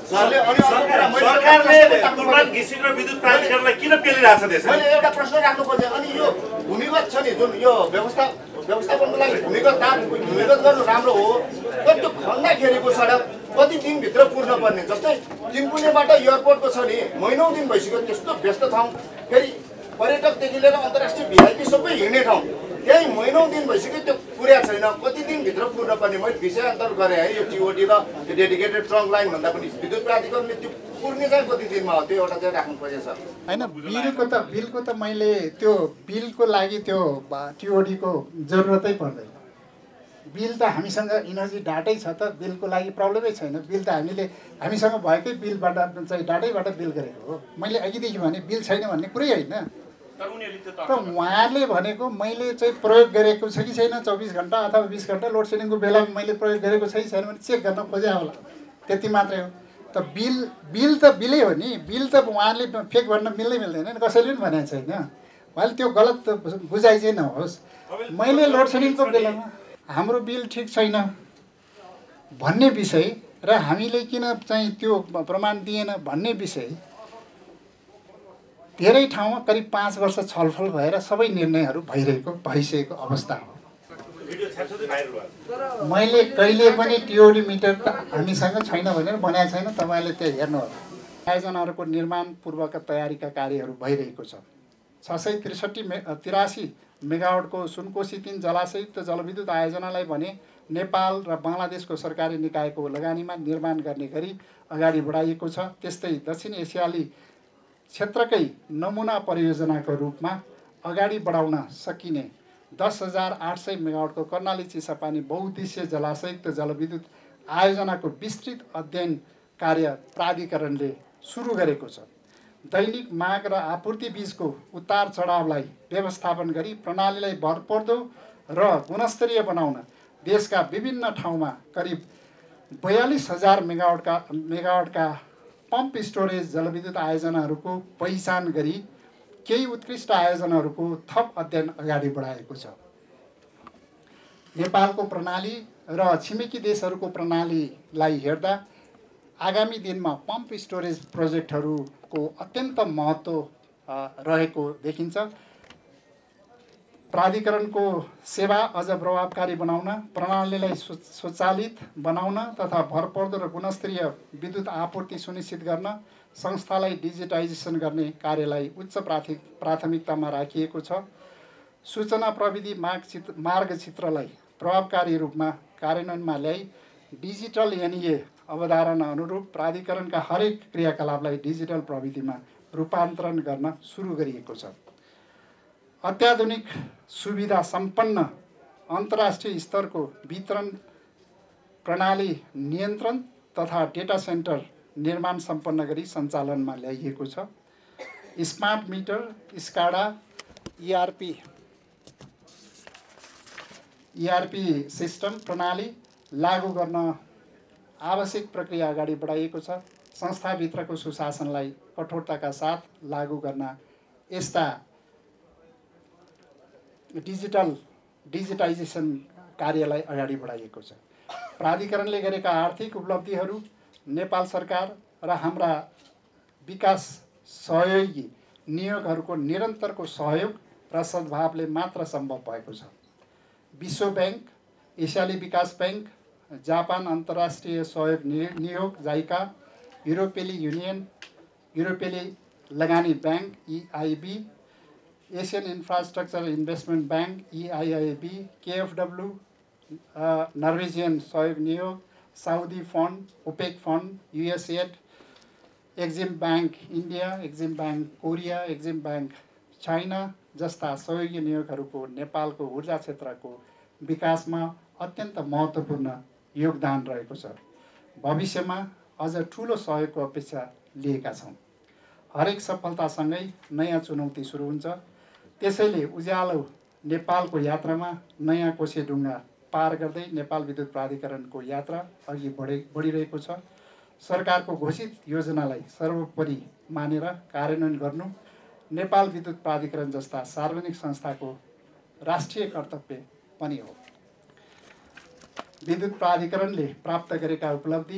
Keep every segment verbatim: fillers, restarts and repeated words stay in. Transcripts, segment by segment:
सरकारले तुर्पान घिसिङ र विद्युत प्राधिकरणलाई किन पेलिरहेछ देश? मैले एउटा प्रश्न राख्नु पर्छ। अनि यो भूमिगत छ नि जुन यो व्यवस्था व्यवस्थापनको लागि भूमिगत दाम भूमिगत गर्नु राम्रो हो, तर त्यो खन्दाखेरिको सडक कति दिनभित्र पुर्न पर्ने? जस्तै चिम्पुनेबाट एयरपोर्टको छ नि महिनौँ दिन भइसक्यो, त्यस्तो व्यस्त ठाउँ, फेरि पर्यटकदेखि लिएर अन्तर्राष्ट्रिय भिआइपी सबै हिँड्ने ठाउँ, त्यही महिनौँ दिन भइसक्यो, त्यो पुर्या छैन। कति दिनभित्र पुर्न पर्ने? मैले विषयान्तर गरेँ है, यो टिओडी र त्यो डेडिकेटेड ट्रङ्क लाइन भन्दा पनि विद्युत प्राधिकरणले त्यो पुर्ने चाहिँ कति दिनमा हो, त्यो एउटा चाहिँ राख्नु पर्छ सर। होइन, बिलको त बिलको त मैले त्यो बिलको लागि त्यो टिओडीको जरुरतै पर्दैन। बिल त हामीसँग इनर्जी डाटै छ त, बिलको लागि प्रब्लमै छैन। बिल त हामीले हामीसँग भएकै बिलबाट चाहिँ डाटैबाट बिल गरेको हो। मैले अघिदेखि भने बिल छैन भन्ने कुरै होइन, तर उहाँहरूले भनेको मैले चाहिँ प्रयोग गरेको छ कि छैन, चौबिस घन्टा अथवा बिस घन्टा लोड सेडिङको बेलामा मैले प्रयोग गरेको छ कि छैन भने चेक गर्न खोजे होला, त्यति मात्रै हो। त बिल बिल त बिलै हो नि, बिल त उहाँहरूले फेक भन्न मिल्दै मिल्दैन, कसैले पनि भनेको छैन। उहाँले त्यो गलत बुझाइ चाहिँ नहोस्। मैले लोड सेडिङको बेलामा हाम्रो बिल ठिक छैन भन्ने विषय र हामीले किन चाहिँ त्यो प्रमाण दिएन भन्ने विषय धेरै ठाउँमा करिब पाँच वर्ष छलफल भएर सबै निर्णयहरू भइरहेको भइसकेको अवस्था हो। मैले कहिले पनि टिओडी मिटर त हामीसँग छैन भनेर बनाएको छैन, तपाईँले त्यो हेर्नुहोला। आयोजनाहरूको निर्माण पूर्वका तयारीका कार्यहरू भइरहेको छ। छ सय त्रिसठी मे तिरासी मेगावाटको सुनकोशी तिन जलाशयुक्त जलविद्युत आयोजनालाई भने नेपाल र बङ्गलादेशको सरकारी निकायको लगानीमा निर्माण गर्ने गरी अगाडि बढाइएको छ। त्यस्तै दक्षिण एसियाली क्षेत्रकै नमुना परियोजनाको रूपमा अगाडि बढाउन सकिने दस हजार आठ सय मेगावाटको कर्णाली चिसापानी बहुउद्देश्य जलाशयुक्त जलविद्युत आयोजनाको विस्तृत अध्ययन कार्य प्राधिकरणले सुरु गरेको छ। दैनिक माग र आपूर्ति बीचको उतार चढावलाई व्यवस्थापन गरी प्रणालीलाई भरपर्दो र गुणस्तरीय बनाउन देशका विभिन्न ठाउँमा करिब बयालिस हजार मेगावाटका मेगावाटका पम्प स्टोरेज जलविद्युत आयोजनाहरूको पहिचान गरी केही उत्कृष्ट आयोजनाहरूको थप अध्ययन अगाडि बढाएको छ। नेपालको प्रणाली र छिमेकी देशहरूको प्रणालीलाई हेर्दा आगामी दिनमा पम्प स्टोरेज प्रोजेक्टहरूको अत्यन्त महत्त्व रहेको देखिन्छ। प्राधिकरणको सेवा अझ प्रभावकारी बनाउन, प्रणालीलाई स्वचालित बनाउन तथा भरपर्दो र गुणस्तरीय विद्युत आपूर्ति सुनिश्चित गर्न संस्थालाई डिजिटाइजेसन गर्ने कार्यलाई उच्च प्राथमिकतामा राखिएको छ। सूचना प्रविधि मार्ग चित्र मार्गचित्रलाई प्रभावकारी रूपमा कार्यान्वयनमा ल्याई डिजिटल एनइए अवधारणा अनुरूप प्राधिकरणका हरेक क्रियाकलापलाई डिजिटल प्रविधिमा रूपान्तरण गर्न सुरु गरिएको छ। अत्याधुनिक सुविधा सम्पन्न अन्तर्राष्ट्रिय स्तरको वितरण प्रणाली नियन्त्रण तथा डेटा सेन्टर निर्माण सम्पन्न गरी सञ्चालनमा ल्याइएको छ। Smart meter, SCADA, ERP ERP system प्रणाली लागू गर्न आवश्यक प्रक्रिया अगाडि बढाइएको छ। संस्थाभित्रको सुशासनलाई कठोरताका साथ लागू गर्न यस्ता डिजिटल डिजिटाइजेसन कार्यलाई अगाडि बढाइएको छ। प्राधिकरणले गरेका आर्थिक उपलब्धिहरू नेपाल सरकार र हाम्रा विकास सहयोगी नियोगहरूको निरन्तरको सहयोग र सद्भावले मात्र सम्भव भएको छ। विश्व ब्याङ्क, एसियाली विकास ब्याङ्क, जापान अन्तर्राष्ट्रिय सहयोग नियोग जाइका, युरोपेली युनियन, युरोपेली लगानी bank EIB, Asian infrastructure investment bank AIIB, KFW, Norwegian सहयोग नियोग, Saudi fund, OPEC fund, USAID, Exim bank India, Exim bank Korea, Exim bank China जस्ता सहयोगी नियोगहरूको नेपालको ऊर्जा क्षेत्रको विकासमा अत्यन्त महत्त्वपूर्ण योगदान रहेको छ। भविष्यमा अझ ठुलो सहयोगको अपेक्षा लिएका छौँ। हरेक सफलतासँगै नयाँ चुनौती सुरु हुन्छ। त्यसैले उज्यालो नेपालको यात्रामा नयाँ कोसेढुङ्गा पार गर्दै नेपाल विद्युत प्राधिकरणको यात्रा अघि बढे बढिरहेको छ। सरकारको घोषित योजनालाई सर्वोपरि मानेर कार्यान्वयन गर्नु नेपाल विद्युत प्राधिकरण जस्ता सार्वजनिक संस्थाको राष्ट्रिय कर्तव्य पनि हो। विद्युत प्राधिकरणले प्राप्त गरेका उपलब्धि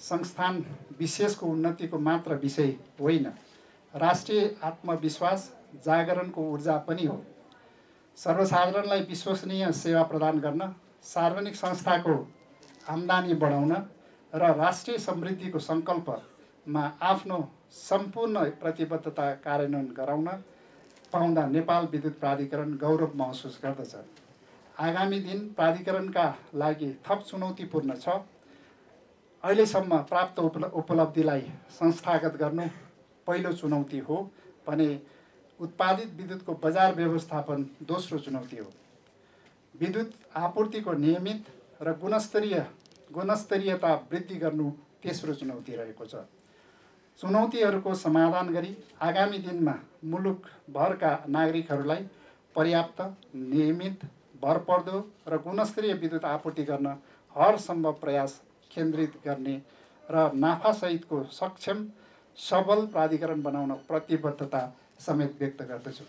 संस्थान विशेषको उन्नतिको मात्र विषय होइन, राष्ट्रिय आत्मविश्वास जागरणको ऊर्जा पनि हो। सर्वसाधारणलाई विश्वसनीय सेवा प्रदान गर्न, सार्वजनिक संस्थाको आम्दानी बढाउन र राष्ट्रिय समृद्धिको सङ्कल्पमा आफ्नो सम्पूर्ण प्रतिबद्धता कार्यान्वयन गराउन पाउँदा नेपाल विद्युत प्राधिकरण गौरव महसुस गर्दछ। आगामी दिन प्राधिकरणका लागि थप चुनौतीपूर्ण छ। अहिलेसम्म प्राप्त उपलब्धिलाई संस्थागत गर्नु पहिलो चुनौती हो भने उत्पादित विद्युतको बजार व्यवस्थापन दोस्रो चुनौती हो। विद्युत आपूर्तिको नियमित र गुणस्तरीय गुणस्तरीयता वृद्धि गर्नु तेस्रो चुनौती रहेको छ। चुनौतीहरूको समाधान गरी आगामी दिनमा मुलुकभरका नागरिकहरूलाई पर्याप्त, नियमित, भरपर्दो र गुणस्तरीय विद्युत आपूर्ति गर्न हर सम्भव प्रयास केन्द्रित गर्ने र नाफासहितको सक्षम सबल प्राधिकरण बनाउन प्रतिबद्धता समेत व्यक्त गर्दछु।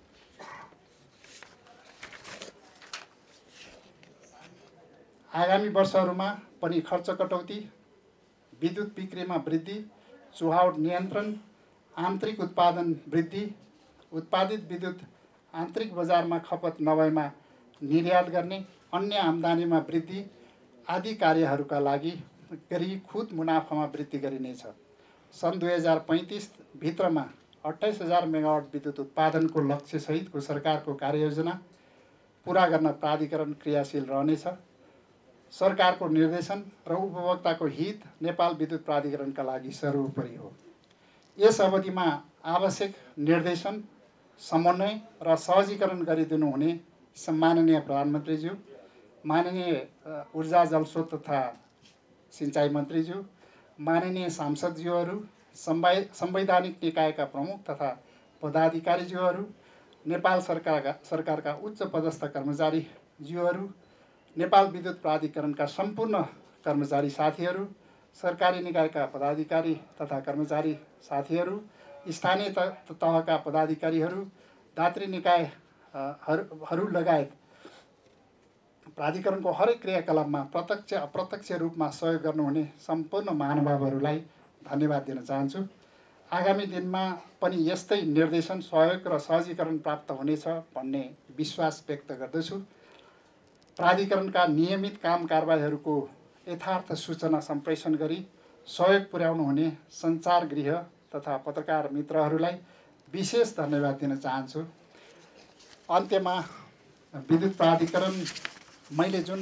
आगामी वर्षहरूमा पनि खर्च कटौती, विद्युत बिक्रीमा वृद्धि, चुहावट नियन्त्रण, आन्तरिक उत्पादन वृद्धि, उत्पादित विद्युत आन्तरिक बजारमा खपत नभएमा निर्यात गर्ने, अन्य आम्दानीमा वृद्धि आदि कार्यहरूका लागि गरी खुद मुनाफामा वृद्धि गरिनेछ। सन् दुई हजार पैँतिस भित्रमा अट्ठाइस हजार मेगावाट विद्युत उत्पादनको लक्ष्यसहितको सरकारको कार्ययोजना पुरा गर्न प्राधिकरण क्रियाशील रहनेछ। सरकारको निर्देशन र उपभोक्ताको हित नेपाल विद्युत प्राधिकरणका लागि सर्वोपरि हो। यस अवधिमा आवश्यक निर्देशन, समन्वय र सहजीकरण गरिदिनु हुने सम्माननीय प्रधानमन्त्रीज्यू, माननीय ऊर्जा जलस्रोत तथा सिंचाई मन्त्रीज्यू, माननीय सांसदज्यूहरू, संवै संवैधानिक निकायका प्रमुख तथा पदाधिकारीज्यूहरू, नेपाल सरकारका सरकारका उच्च पदस्थ कर्मचारीज्यूहरू, नेपाल विद्युत प्राधिकरणका सम्पूर्ण कर्मचारी साथीहरू, सरकारी निकायका पदाधिकारी तथा कर्मचारी साथीहरू, स्थानीय तहका पदाधिकारीहरू, दात्री निकायहरू लगायत प्राधिकरणको हरेक क्रियाकलापमा प्रत्यक्ष अप्रत्यक्ष रूपमा सहयोग गर्नुहुने सम्पूर्ण महानुभावहरूलाई धन्यवाद दिन चाहन्छु। आगामी दिनमा पनि यस्तै निर्देशन, सहयोग र सहजीकरण प्राप्त हुनेछ भन्ने विश्वास व्यक्त गर्दछु। प्राधिकरणका नियमित काम कारबाहीहरूको यथार्थ सूचना सम्प्रेषण गरी सहयोग पुर्याउनु हुने सञ्चार गृह तथा पत्रकार मित्रहरूलाई विशेष धन्यवाद दिन चाहन्छु। अन्त्यमा विद्युत प्राधिकरण मैले जुन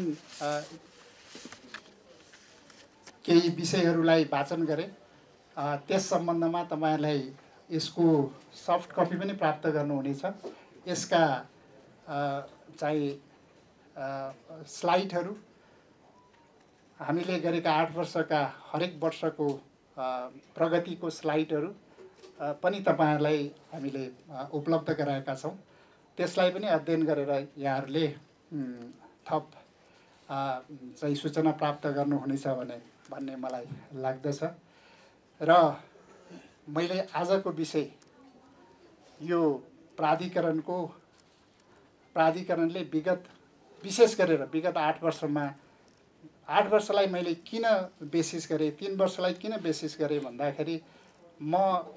केही विषयहरूलाई वाचन गरेँ त्यस सम्बन्धमा तपाईँहरूलाई यसको सफ्ट कपी पनि प्राप्त गर्नुहुनेछ। यसका चाहिँ स्लाइडहरू हामीले गरेका आठ वर्षका हरेक वर्षको प्रगतिको स्लाइडहरू पनि तपाईँहरूलाई हामीले उपलब्ध गराएका छौँ। त्यसलाई पनि अध्ययन गरेर यहाँहरूले थप चाहिँ सूचना प्राप्त गर्नुहुनेछ भने भन्ने मलाई लाग्दछ। र मैले आजको विषय यो प्राधिकरणको प्राधिकरणले विगत विशेष गरेर विगत आठ वर्षमा आठ वर्षलाई मैले किन बेसिस गरेँ, तीन वर्षलाई किन बेसिस गरेँ भन्दाखेरि म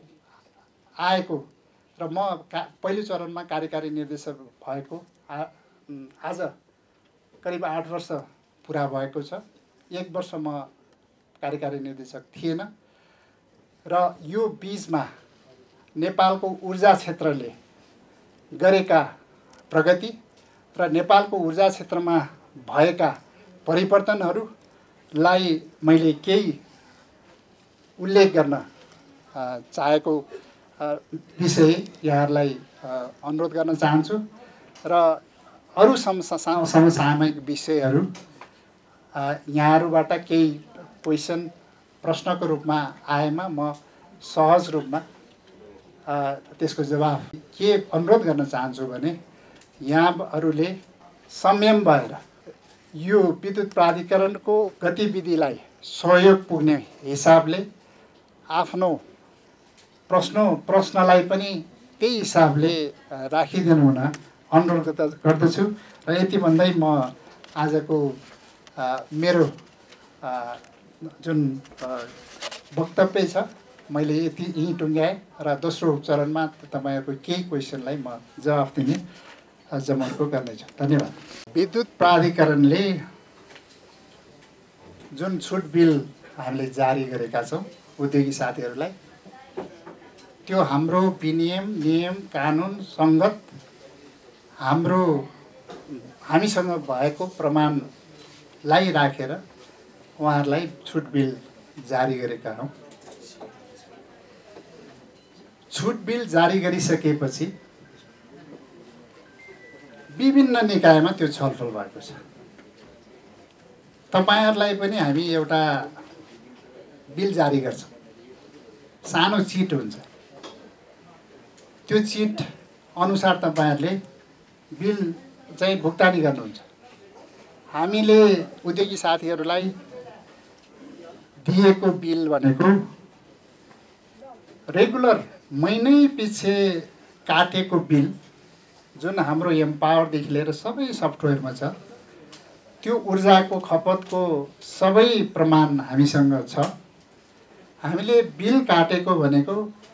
आएको र म का पहिलो चरणमा कार्यकारी निर्देशक भएको आ, आज करिब आठ वर्ष पुरा भएको छ। एक वर्ष म कार्यकारी निर्देशक थिएन र यो बीचमा नेपालको ऊर्जा क्षेत्रले गरेका प्रगति र नेपालको ऊर्जा क्षेत्रमा भएका परिवर्तनहरूलाई मैले केही उल्लेख गर्न चाहेको विषय यहाँहरूलाई अनुरोध गर्न चाहन्छु र अरू समसामयिक विषयहरू यहाँहरूबाट केही क्वेसन प्रश्नको रूपमा आएमा म सहज रूपमा त्यसको जवाफ के अनुरोध गर्न चाहन्छु भने यहाँहरूले संयम भएर यो विद्युत प्राधिकरणको गतिविधिलाई सहयोग पुग्ने हिसाबले आफ्नो प्रश्न प्रश्नलाई पनि त्यही हिसाबले राखिदिनु हुन अनुरोध गर्दछु। र यति भन्दै म आजको मेरो जुन वक्तव्य छ मैले यति यहीँ टुङ्ग्याएँ र दोस्रो चरणमा तपाईँहरूको केही क्वेसनलाई म जवाफ दिने जमर्को गर्नेछु। धन्यवाद। विद्युत प्राधिकरणले जुन छुट बिल हामीले जारी गरेका छौँ उद्योगी साथीहरूलाई, त्यो हाम्रो विनियम नियम कानुन सङ्गत हाम्रो हामीसँग भएको प्रमाणलाई राखेर उहाँहरूलाई छुट बिल जारी गरेका हौँ। छुट बिल जारी गरिसकेपछि विभिन्न निकायमा त्यो छलफल भएको छ। तपाईँहरूलाई पनि हामी एउटा बिल जारी गर्छौँ, सानो चिट हुन्छ, त्यो चिट अनुसार तपाईँहरूले बिल चाहिँ भुक्तानी गर्नुहुन्छ। हामीले उद्योगी साथीहरूलाई दिएको बिल भनेको रेगुलर महिनै पछि काटेको बिल जुन हाम्रो एम्पावरदेखि लिएर सबै सफ्टवेयरमा छ, त्यो ऊर्जाको खपतको सबै प्रमाण हामीसँग छ। हामीले बिल काटेको भनेको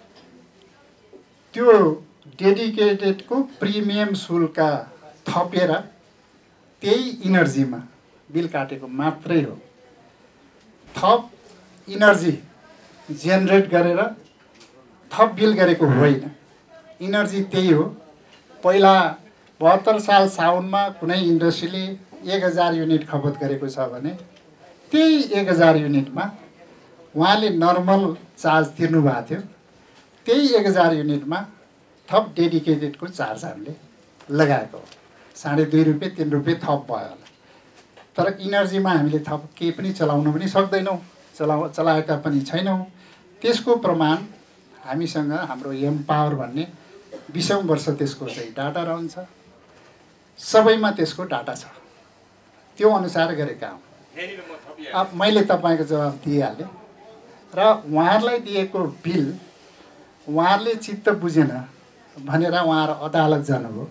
त्यो डेडिकेटेडको प्रिमियम शुल्क थपेर त्यही इनर्जीमा बिल काटेको मात्रै हो। थप इनर्जी जेनेरेट गरेर थप बिल गरेको होइन, इनर्जी त्यही हो। पहिला बहत्तर साल साउनमा कुनै इन्डस्ट्रीले एक हजार युनिट खपत गरेको छ भने त्यही एक हजार युनिटमा उहाँले नर्मल चार्ज तिर्नु भएको थियो, त्यही एक हजार युनिटमा थप डेडिकेटेडको चार्ज हामीले लगाएको हो। साढे दुई रुपियाँ तिन रुपियाँ थप भयो होला, तर इनर्जीमा हामीले थप केही पनि चलाउन पनि सक्दैनौँ, चलाउ चलाएका पनि छैनौँ। त्यसको प्रमाण हामीसँग हाम्रो एम्पावर भन्ने बिसौँ वर्ष त्यसको चाहिँ डाटा रहन्छ, सबैमा त्यसको डाटा छ, त्यो अनुसार गरेका हौँ। अब मैले तपाईँको जवाब दिइहालेँ र उहाँहरूलाई दिएको बिल उहाँहरूले चित्त बुझेन भनेर उहाँहरू अदालत जानुभयो।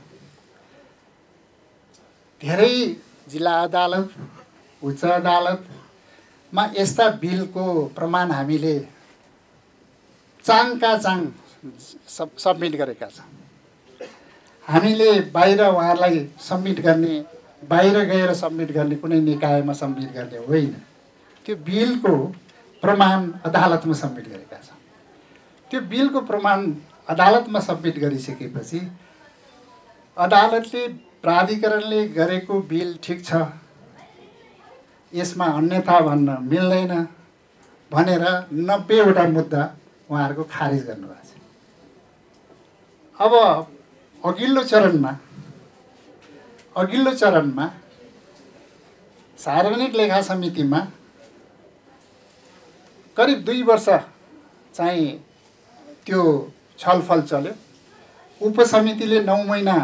धेरै जिल्ला अदालत उच्च अदालतमा यस्ता बिलको प्रमाण हामीले चाङका चाङ सब सब्मिट गरेका छौँ। हामीले बाहिर उहाँहरूलाई सब्मिट गर्ने, बाहिर गएर सब्मिट गर्ने, कुनै निकायमा सब्मिट गर्ने होइन, त्यो बिलको प्रमाण अदालतमा सब्मिट गरेका छौँ। त्यो बिलको प्रमाण अदालतमा सब्मिट गरिसकेपछि अदालतले प्राधिकरणले गरेको बिल ठिक छ, यसमा अन्यथा भन्न मिल्दैन भनेर नब्बेवटा मुद्दा उहाँहरूको खारिज गर्नुभएको छ। अब अघिल्लो चरणमा अघिल्लो चरणमा सार्वजनिक लेखा समितिमा करिब दुई वर्ष चाहिँ त्यो छलफल चल्यो। उपसमितिले नौ महिना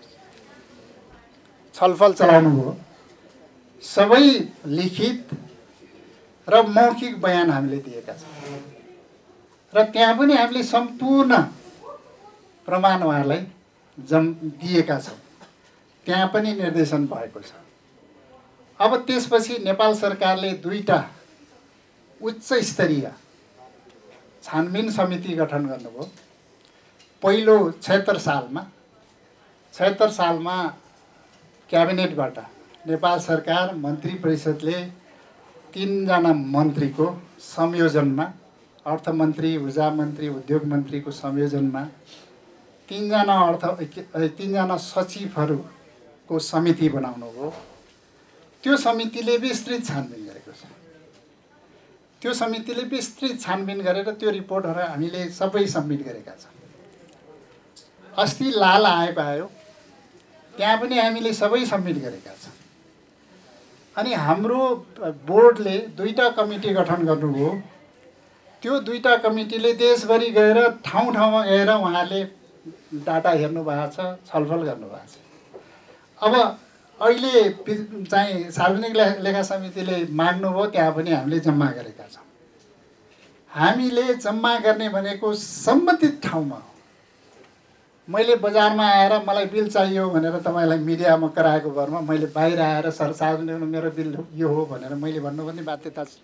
छलफल चलाउनु भयो। सबै लिखित र मौखिक बयान हामीले दिएका छौँ र त्यहाँ पनि हामीले सम्पूर्ण प्रमाण उहाँहरूलाई जम दिएका छौँ, त्यहाँ पनि निर्देशन भएको छ। अब त्यसपछि नेपाल सरकारले दुईटा उच्च स्तरीय छानबिन समिति गठन गर्नुभयो। पहिलो छयत्तर सालमा छयत्तर सालमा क्याबिनेटबाट नेपाल सरकार मन्त्री परिषदले तीनजना मन्त्रीको संयोजनमा, अर्थमन्त्री, ऊर्जा मन्त्री, उद्योग मन्त्रीको संयोजनमा तीनजना अर्थ तीनजना सचिवहरूको समिति बनाउनु हो। त्यो समितिले विस्तृत छानबिन गरेको छ। त्यो समितिले विस्तृत छानबिन गरेर त्यो रिपोर्टहरू हामीले सबै सब्मिट गरेका छौँ। अस्ति लाल आयोग आयो, त्यहाँ पनि हामीले सबै सब्मिट गरेका छौँ। अनि हाम्रो बोर्डले दुईटा कमिटी गठन गर्नुभयो। त्यो दुईटा कमिटीले देशभरि गएर ठाउँ ठाउँमा गएर उहाँले डाटा हेर्नु भएको छ, छलफल गर्नुभएको छ। अब अहिले चाहिँ सार्वजनिक लेखा समितिले माग्नुभयो, त्यहाँ पनि हामीले जम्मा गरेका छौँ। हामीले जम्मा गर्ने भनेको सम्बन्धित ठाउँमा हो। मैले बजारमा आएर मलाई बिल चाहियो भनेर तपाईँलाई मिडियामा कराएको भरमा मैले बाहिर आएर सर सार्वजनिक मेरो बिल यो हो भनेर मैले भन्नुपर्ने बाध्यता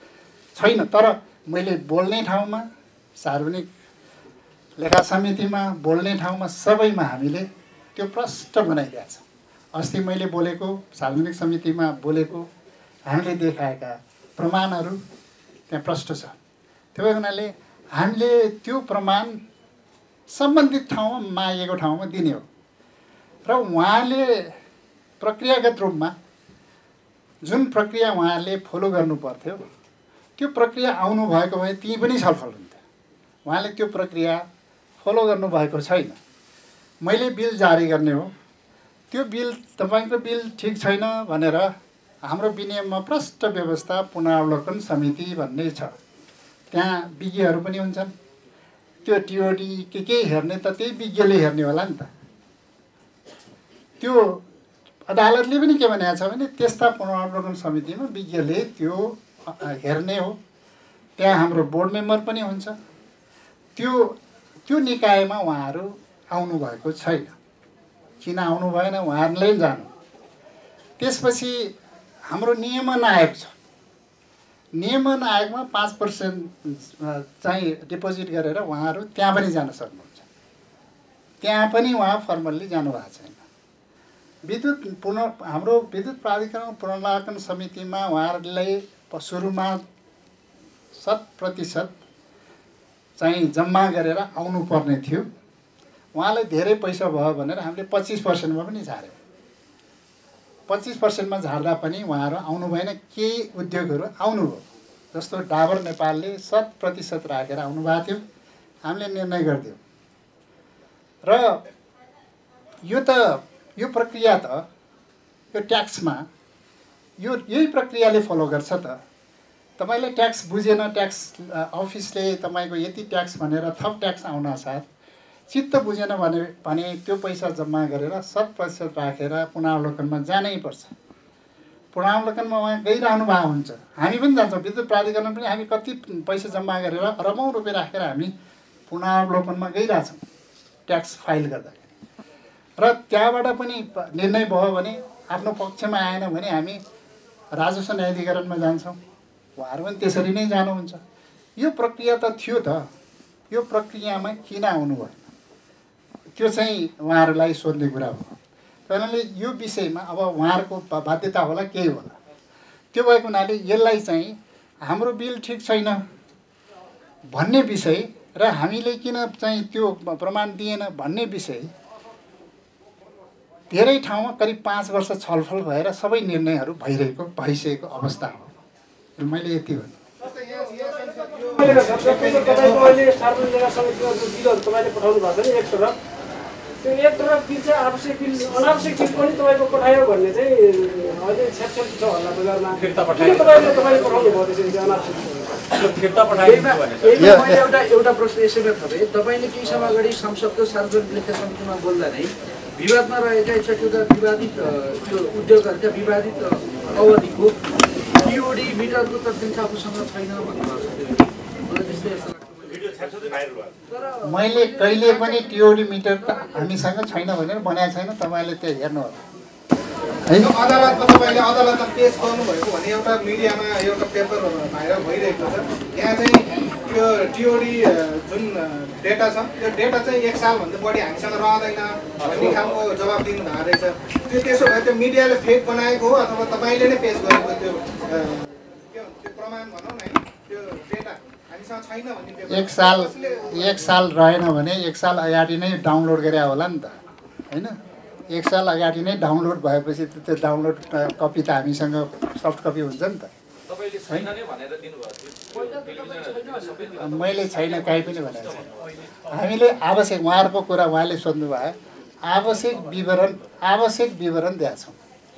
छैन। तर मैले बोल्ने ठाउँमा, सार्वजनिक लेखा समितिमा बोल्ने ठाउँमा सबैमा हामीले त्यो प्रष्ट बनाइदिएको छ। अस्ति मैले बोलेको, सार्वजनिक समितिमा बोलेको, हामीले देखाएका प्रमाणहरू त्यहाँ प्रष्ट छ। त्यो हुनाले हामीले त्यो प्रमाण सम्बन्धित ठाउँमा मागेको ठाउँमा दिने हो। र उहाँले प्रक्रियागत रूपमा जुन प्रक्रिया उहाँले फलो गर्नु पर्थ्यो त्यो प्रक्रिया आउनु भएको भए ती पनि छलफल हुन्थ्यो। उहाँले त्यो प्रक्रिया फलो गर्नुभएको छैन। मैले बिल जारी गर्ने हो, त्यो बिल तपाईँको बिल ठिक छैन भनेर हाम्रो विनियममा प्रष्ट व्यवस्था पुनरावलोकन समिति भन्ने छ। त्यहाँ विज्ञहरू पनि हुन्छन्। त्यो टिओडी के के हेर्ने त त्यही विज्ञले हेर्ने होला नि त। त्यो अदालतले पनि के भनेको छ भने त्यस्ता पुनरावलोकन समितिमा विज्ञले त्यो हेर्ने हो। त्यहाँ हाम्रो बोर्ड मेम्बर पनि हुन्छ। त्यो त्यो निकायमा उहाँहरू आउनुभएको छैन। किन आउनु भएन उहाँहरूले जानु। त्यसपछि हाम्रो नियमन आयोग छ। नियमन आयोगमा पाँच पर्सेन्ट चाहिँ डिपोजिट गरेर उहाँहरू त्यहाँ पनि जान सक्नुहुन्छ। त्यहाँ पनि उहाँ फर्मल्ली जानुभएको छैन। विद्युत पुनः हाम्रो विद्युत प्राधिकरण पुनर्लागन समितिमा उहाँहरूलाई सुरुमा शत प्रतिशत चाहिँ जम्मा गरेर आउनुपर्ने थियो। उहाँलाई धेरै पैसा भयो भनेर हामीले पच्चिस पर्सेन्टमा पनि झार्यौँ। पच्चिस पर्सेन्टमा झार्दा पनि उहाँहरू आउनु भएन। केही उद्योगहरू आउनुभयो। जस्तो डाबर नेपालले शत प्रतिशत राखेर आउनुभएको थियो। हामीले निर्णय गरिदियौँ। र यो त यो प्रक्रिया त यो ट्याक्समा यो यही प्रक्रियाले फलो गर्छ त। तपाईँले ट्याक्स बुझेन, ट्याक्स अफिसले तपाईँको यति ट्याक्स भनेर थप ट्याक्स आउन साथ चित्त बुझेन भने भने त्यो पैसा जम्मा गरेर शत प्रतिशत राखेर पुनरावलोकनमा जानै पर्छ। पुनरावलोकनमा उहाँ गइरहनु भएको हुन्छ। हामी पनि जान्छौँ। विद्युत प्राधिकरण पनि हामी कति पैसा जम्मा गरेर अरबौँ रुपियाँ राखेर हामी पुनरावलोकनमा गइरहेछौँ ट्याक्स फाइल गर्दाखेरि। र त्यहाँबाट पनि निर्णय भयो भने आफ्नो पक्षमा आएन भने हामी राजस्व न्यायाधिकरणमा जान्छौँ। उहाँहरू पनि त्यसरी नै जानुहुन्छ। यो प्रक्रिया त थियो त। यो प्रक्रियामा किन आउनु भयो त्यो चाहिँ उहाँहरूलाई सोध्ने कुरा हो। त्यसैले यो विषयमा अब उहाँहरूको बाध्यता होला केही होला। त्यो भएको हुनाले यसलाई चाहिँ हाम्रो बिल ठिक छैन भन्ने विषय र हामीले किन चाहिँ त्यो प्रमाण दिएन भन्ने विषय धेरै ठाउँमा करिब पाँच वर्ष छलफल भएर सबै निर्णयहरू भइरहेको भइसकेको अवस्था हो। मैले यति भने तपाईँले पठाउनु भएको छ नि एक तरफ त्यो एक तरफ बिल चाहिँ आवश्यक बिल अनावश्यक बिल पनि तपाईँको पठायो भन्ने चाहिँ अहिले छ्यापछ्याप छ होला बजारमा। फिर्ता पठायो तपाईँले तपाईँले पठाउनु भयो त्यसरी चाहिँ अनावश्यक फिर्ता पठायो। मैले एउटा एउटा प्रश्न यसैमा थपेँ। तपाईँले केही समय अगाडि संसदको सार्वजनिक लेखा समितिमा बोल्दा नै विवादमा रहेका एकचोटि विवादित त्यो उद्योगहरूका विवादित अवधिको टिओडी मिटरको तथ्याङ्क आफूसँग छैन भन्नुभएको छ। मैले कहिले पनि टिओडी मिटर त हामीसँग छैन भनेर बनाएको छैन। तपाईँले त्यो हेर्नु होला है। अदालतमा तपाईँले अदालतमा पेस गर्नुभएको भने एउटा मिडियामा एउटा पेपर भाइरल भइरहेको छ। यहाँ चाहिँ त्यो टिओडी जुन डेटा छ त्यो डेटा चाहिँ एक सालभन्दा बढी हामीसँग रहँदैन भन्ने खालको जवाब दिनु भएको रहेछ। त्यो त्यसो भए त्यो मिडियाले फेक बनाएको हो अथवा तपाईँले नै पेस गरेको त्यो त्यो प्रमाण भनौँ न है त्यो डेटा हामीसँग छैन भन्ने एक साल एक साल रहेन भने एक साल अगाडि नै डाउनलोड गरे होला नि त होइन। एक साल अगाडि नै डाउनलोड भएपछि त्यो डाउनलोड कपी त हामीसँग सफ्ट कपी हुन्छ नि त। मैले छैन कहीँ पनि भनेको छैन। हामीले आवश्यक उहाँहरूको कुरा उहाँले सोध्नुभयो आवश्यक विवरण आवश्यक विवरण दिएका छौँ।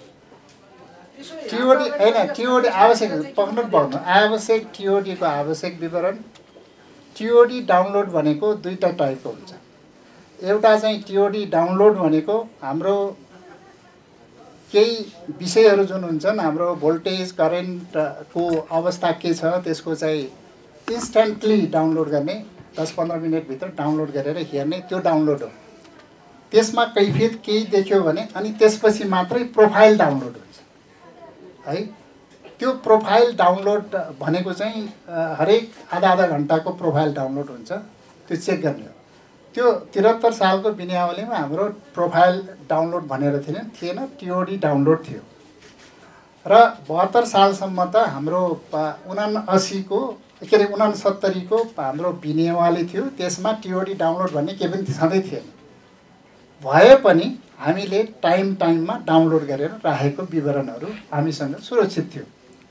टिओडी होइन टिओडी आवश्यक पक्नु पाउनु आवश्यक टिओडीको आवश्यक विवरण। टिओडी डाउनलोड भनेको दुईवटा टाइपको हुन्छ। एउटा चाहिँ टिओडी डाउनलोड भनेको हाम्रो केही विषयहरू जुन हुन्छन् हाम्रो भोल्टेज करेन्टको अवस्था के छ त्यसको चाहिँ इन्स्ट्यान्टली डाउनलोड गर्ने दस पन्ध्र मिनटभित्र डाउनलोड गरेर हेर्ने त्यो डाउनलोड हो। त्यसमा कैफियत केही देख्यो भने अनि त्यसपछि मात्रै प्रोफाइल डाउनलोड हुन्छ है। त्यो प्रोफाइल डाउनलोड भनेको चाहिँ हरेक आधा आधा घन्टाको प्रोफाइल डाउनलोड हुन्छ, त्यो चेक गर्ने हो। त्यो त्रिहत्तर सालको विनियावलीमा हाम्रो प्रोफाइल डाउनलोड भनेर थिएन थिएन टिओडी डाउनलोड थियो र बहत्तर सालसम्म त हाम्रो उनासीको के अरे उनासत्तरीको हाम्रो विनियावली थियो, त्यसमा टिओडी डाउनलोड भन्ने केही पनि छँदै थिएन। भए पनि हामीले टाइम टाइममा डाउनलोड गरेर राखेको विवरणहरू हामीसँग सुरक्षित थियो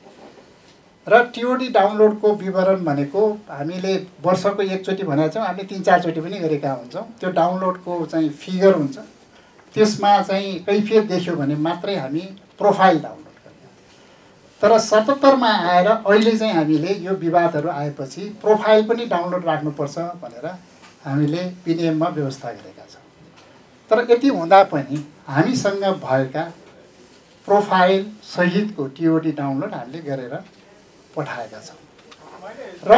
र टिओडी डाउनलोडको विवरण भनेको हामीले वर्षको एकचोटि भनेको छौँ, हामीले तिन चारचोटि पनि गरेका हुन्छौँ। त्यो डाउनलोडको चाहिँ फिगर हुन्छ, त्यसमा चाहिँ कैफियत देख्यो भने मात्रै हामी प्रोफाइल डाउनलोड गर्ने। तर सतहत्तरमा आएर अहिले चाहिँ हामीले यो विवादहरू आएपछि प्रोफाइल पनि डाउनलोड राख्नुपर्छ भनेर हामीले विनियममा व्यवस्था गरेका छौँ। तर यति हुँदा पनि हामीसँग भएका प्रोफाइल सहितको टिओडी डाउनलोड हामीले गरेर पठाएका छौँ। र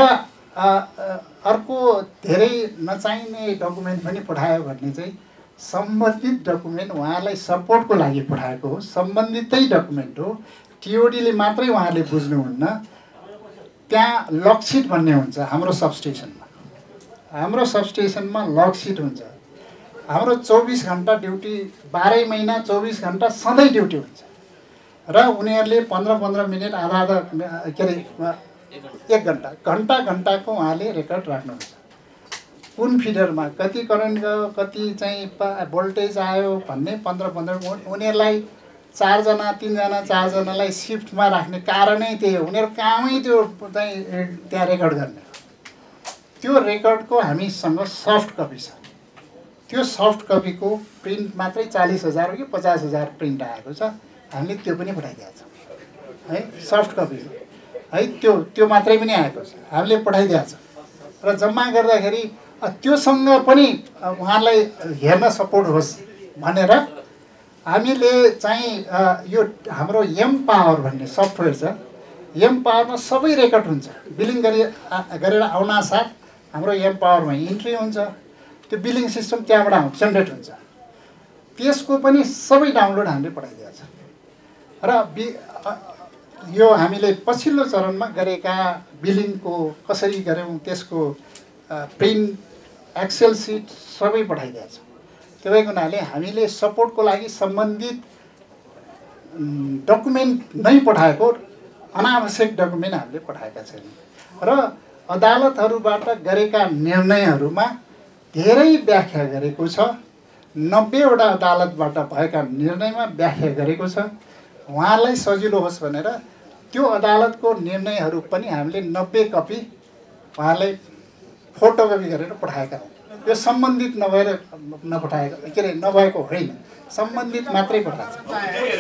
अर्को धेरै नचाहिने डकुमेन्ट पनि पठायो भने चाहिँ सम्बन्धित डकुमेन्ट उहाँलाई सपोर्टको लागि पठाएको हो, सम्बन्धितै डकुमेन्ट हो, टिओडीले मात्रै उहाँले बुझ्नुहुन्न। त्यहाँ लकसिट भन्ने हुन्छ हाम्रो सबस्टेसनमा, हाम्रो सबस्टेसनमा लकसिट हुन्छ। हाम्रो चौबिस घन्टा ड्युटी, बाह्रै महिना चौबिस घन्टा सधैँ ड्युटी हुन्छ र उनीहरूले पन्ध्र पन्ध्र मिनट आधा आधा के अरे एक घन्टा घन्टा घन्टाको उहाँले रेकर्ड राख्नुहुन्छ। कुन फिडरमा कति करेन्ट गयो, कति चाहिँ भोल्टेज आयो भन्ने पन्ध्र पन्ध्र उनीहरूलाई चारजना तिनजना चारजनालाई सिफ्टमा राख्ने कारणै त्यही हो। उनीहरू कामै त्यो चाहिँ त्यहाँ रेकर्ड गर्ने। त्यो रेकर्डको हामीसँग सफ्ट कपी छ। त्यो सफ्ट कपीको प्रिन्ट मात्रै चालिस हजार हो कि पचास हजार प्रिन्ट आएको छ, हामीले त्यो पनि पठाइदिएको छौँ है। सफ्ट कपी है, त्यो त्यो मात्रै पनि आएको छ, हामीले पठाइदिएको छ। र जम्मा गर्दाखेरि त्योसँग पनि उहाँलाई हेर्न सपोर्ट होस् भनेर हामीले चाहिँ यो हाम्रो एम पावर भन्ने सफ्टवेयर छ। एम पावरमा सबै रेकर्ड हुन्छ, बिलिङ गरी गरेर आउनासाथ हाम्रो एम पावरमा इन्ट्री हुन्छ, त्यो बिलिङ सिस्टम त्यहाँबाट आउँछ, जेनेरेट हुन्छ। त्यसको पनि सबै डाउनलोड हामीले पठाइदिएको छ। र बि यो हामीले पछिल्लो चरणमा गरेका बिलिङको कसरी गऱ्यौँ त्यसको प्रिन्ट एक्सेल सिट सबै पठाइदिएको छ। त्यो भएको हुनाले हामीले सपोर्टको लागि सम्बन्धित डकुमेन्ट नै पठाएको, अनावश्यक डकुमेन्ट हामीले पठाएका छैनौँ। र अदालतहरूबाट गरेका निर्णयहरूमा धेरै व्याख्या गरेको छ, नब्बेवटा अदालतबाट भएका निर्णयमा व्याख्या गरेको छ। उहाँलाई सजिलो होस् भनेर त्यो अदालतको निर्णयहरू पनि हामीले नब्बे कपी उहाँलाई फोटोकपी गरेर पठाएका हौँ। यो सम्बन्धित नभएर नपठाएको के अरे नभएको होइन, सम्बन्धित मात्रै पठाएको छ।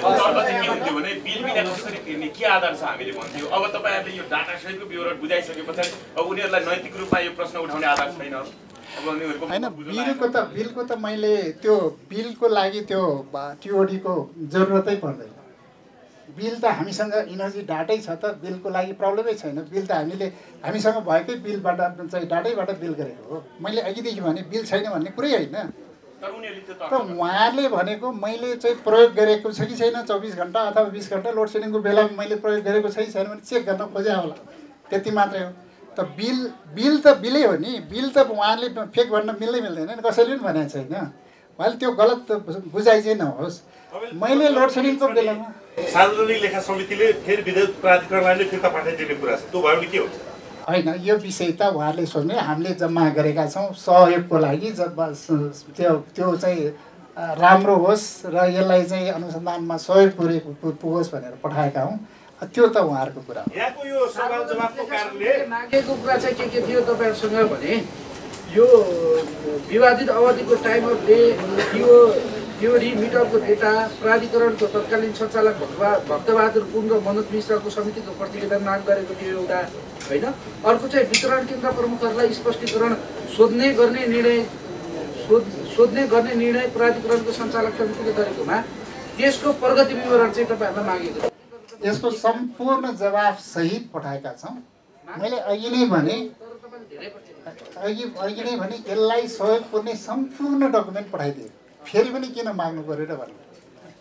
के आधार छ हामीले भन्थ्यौँ। अब तपाईँहरूले यो डाटा सहितको विवरण बुझाइसके पछाडि अब उनीहरूलाई नैतिक रूपमा यो प्रश्न उठाउने आधार छैन होइन। बिलको त बिलको त मैले त्यो बिलको लागि त्यो टिओडीको जरुरतै पर्दैन। बिल त हामीसँग इनर्जी डाटै छ त, बिलको लागि प्रब्लमै छैन। बिल त हामीले हामीसँग भएकै बिलबाट चाहिँ डाटैबाट बिल गरेको हो। मैले अघिदेखि भने बिल छैन भन्ने कुरै होइन। तर उहाँले भनेको मैले चाहिँ प्रयोग गरेको छ कि छैन, चौबिस घन्टा अथवा बिस घन्टा लोड सेडिङको बेलामा मैले प्रयोग गरेको छ कि छैन भने चेक गर्न खोजे होला, त्यति मात्रै हो। त बिल बिल त बिलै हो नि, बिल त उहाँले फेक भन्न मिल्दै मिल्दैन, कसैले पनि भनेको छैन। उहाँले त्यो गलत बुझाइ चाहिँ नहोस्। मैले लोड सेडिङको बेलामा सार्वजनिक लेखा समितिले फेरि विद्युत प्राधिकरणलाई नै फिर्ता पठाइदिने कुरा छ, त्यो भयो भने के हुन्छ? होइन, यो विषय त उहाँले सोध्ने, हामीले जम्मा गरेका छौँ सहयोगको लागि। जब त्यो त्यो चाहिँ राम्रो होस् र यसलाई चाहिँ अनुसन्धानमा सहयोग पुगेको पुगोस् भनेर पठाएका हौँ। त्यो त उहाँहरूको कुरा हो। यहाँको यो सवाल जवाफको कारणले मागेको कुरा चाहिँ के के थियो तपाईँहरूसँग भने यो विवादित अवधिको टाइम अफ डे, यो टिओडी मिटरको डेटा, प्राधिकरणको तत्कालीन सञ्चालक भक्तबहादुर पुन र मनोज मिश्रको समितिको प्रतिवेदन माग गरेको थियो एउटा होइन। अर्को चाहिँ वितरण केन्द्र प्रमुखहरूलाई स्पष्टीकरण सोध्ने गर्ने निर्णय सोध सोध्ने गर्ने निर्णय प्राधिकरणको सञ्चालक समितिले गरेकोमा त्यसको प्रगति विवरण चाहिँ तपाईँहरूलाई मागेको थियो। यसको सम्पूर्ण जवाफ सहित पठाएका छौँ। मैले अघि नै भने अघि अघि नै भने यसलाई सहयोग पुर्ने सम्पूर्ण डकुमेन्ट पठाइदिए, फेरि पनि किन माग्नु पऱ्यो र भन्नु।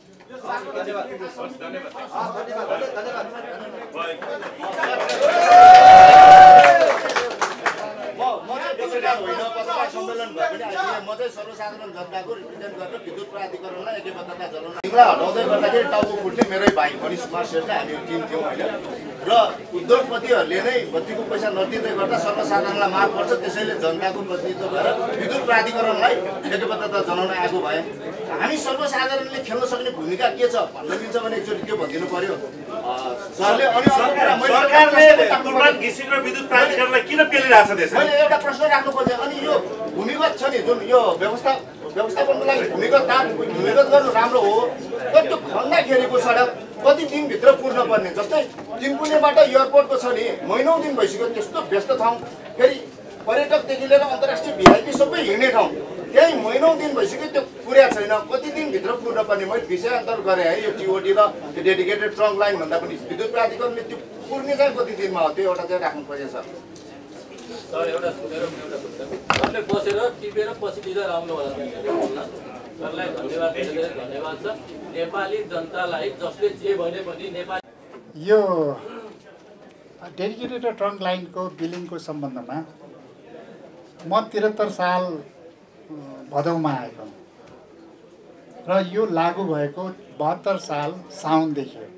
म चाहिँ सर्वसाधारण जनताको रिप्रेजेन्ट गरेर विद्युत प्राधिकरणलाई एकबद्धता जनाउन तिमीलाई हटाउँदै गर्दाखेरि टाउको फुट्ने मेरै भाइ पनि सुमार शेर्पा हामी टिम थियौँ होइन र उद्योगपतिहरूले नै बत्तीको पैसा नतिर्दै गर्दा सर्वसाधारणलाई मार पर्छ त्यसैले जनताको प्रतिनिधित्व गरेर विद्युत प्राधिकरणलाई एकबद्धता जनाउन आएको भए हामी सर्वसाधारणले खेल्न सक्ने भूमिका के छ भन्न मिल्छ भने एकचोटि त्यो भनिदिनु पर्यो सरले अनि सरकारले कुर्बान घिसिङ र विद्युत प्राधिकरणलाई किन पेलिरहेछ देशमा मैले एउटा प्रश्न राख्नुपर्छ अनि यो भूमिगत छ नि जुन यो व्यवस्था व्यवस्थापनको लागि भूमिगत काम भूमिगत गर्नु राम्रो हो तर त्यो खन्दाखेरिको सडक कति दिनभित्र पुर्न पर्ने जस्तै तिनकुनेबाट एयरपोर्टको छ नि महिनौ दिन भइसक्यो त्यस्तो व्यस्त ठाउँ फेरि पर्यटकदेखि लिएर अन्तर्राष्ट्रिय भिआइपी सबै हिँड्ने ठाउँ त्यही महिनौ दिन भइसक्यो त्यो पुर्या छैन कति दिनभित्र पुर्न पर्ने मैले विषयान्तर गरेँ है यो टिओडी र त्यो डेडिकेटेड ट्रङ्क लाइन भन्दा पनि विद्युत प्राधिकरणले त्यो पुर्ने चाहिँ कति दिनमा हो त्यो एउटा चाहिँ राख्नु पर्छ सर सर एउटा सुनेर एउटा सरले बसेर टिपेर पछि दिँदा राम्रो होला सरलाई धन्यवाद धेरै धन्यवाद छ नेपाली जनतालाई जसले जे भने पनि नेपाली यो डेडिकेटेड ट्रङ्क लाइनको बिलिङको सम्बन्धमा म त्रिहत्तर साल भदौमा आएको र यो लागू भएको बहत्तर साल साउनदेखि हो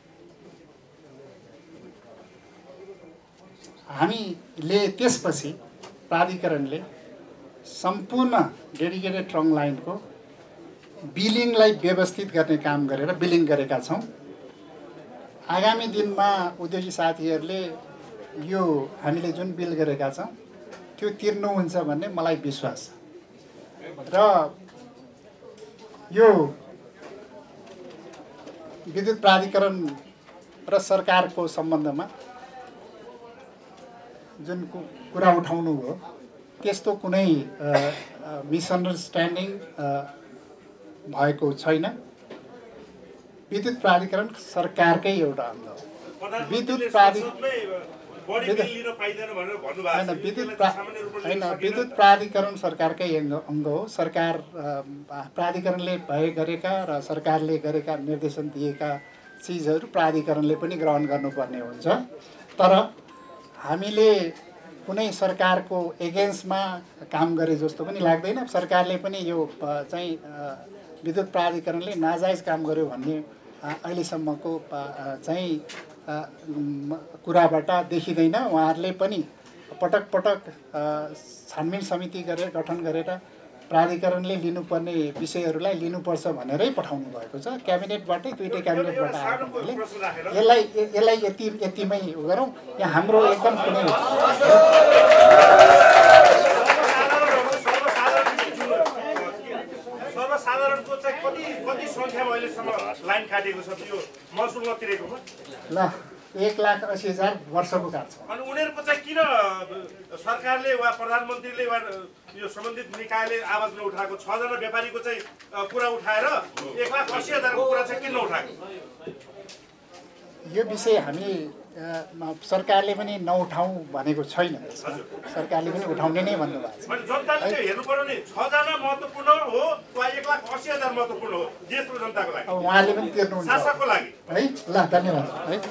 हामीले त्यसपछि प्राधिकरणले सम्पूर्ण डेडिकेटेड ट्रङ्क लाइनको बिलिङलाई व्यवस्थित गर्ने काम गरेर बिलिङ गरेका छौँ आगामी दिनमा उद्योगी साथीहरूले यो हामीले जुन बिल गरेका छौँ त्यो तिर्नुहुन्छ भन्ने मलाई विश्वास छ र यो विद्युत प्राधिकरण र सरकारको सम्बन्धमा जुन कुरा उठाउनु हो त्यस्तो कुनै मिसअन्डरस्ट्यान्डिङ भएको छैन विद्युत प्राधिकरण सरकारकै एउटा अङ्ग हो विद्युत प्राधिकरण होइन विद्युत होइन विद्युत प्राधिकरण सरकारकै अङ्ग हो सरकार प्राधिकरणले भए गरेका र सरकारले गरेका निर्देशन दिएका चिजहरू प्राधिकरणले पनि ग्रहण गर्नुपर्ने हुन्छ तर हामीले कुनै सरकारको एगेन्स्टमा काम गरे जस्तो पनि लाग्दैन सरकारले पनि यो चाहिँ विद्युत प्राधिकरणले नाजायज काम गर्यो भन्ने अहिलेसम्मको चाहिँ कुराबाट देखिँदैन उहाँहरूले पनि पटक पटक छानबिन समिति गरेर गठन गरेर प्राधिकरणले लिनुपर्ने विषयहरूलाई लिनुपर्छ भनेरै पठाउनु भएको छ क्याबिनेटबाटै दुईटै क्याबिनेटबाट आएको हुनाले यसलाई यसलाई यति यतिमै गरौँ यहाँ हाम्रो एकदम कुनै सर्वसाधारणको चाहिँ कति कति सङ्ख्यामा अहिलेसम्म लाइन काटेको छ त्यो महसुल नतिरेकोमा ल एक लाख अस्सी हजार वर्षको काट्छ अनि उनीहरूको चाहिँ किन सरकारले वा प्रधानमन्त्रीले वा यो सम्बन्धित निकायले आवाज नउठाएको छजना व्यापारीको चाहिँ कुरा उठाएर एक लाख अस्सी हजारको कुरा चाहिँ किन नउठाएको यो विषय हामी सरकारले पनि नउठाउँ भनेको छैन सरकारले पनि उठाउने नै भन्नुभएको छ जनताले त्यो हेर्नु पर्यो नि छजना महत्त्वपूर्ण हो वा एक लाख अस्सी हजार महत्त्वपूर्ण हो देशको जनताको लागि उहाँले पनि तिर्नुहुन्छ शासकको लागि है ल धन्यवाद है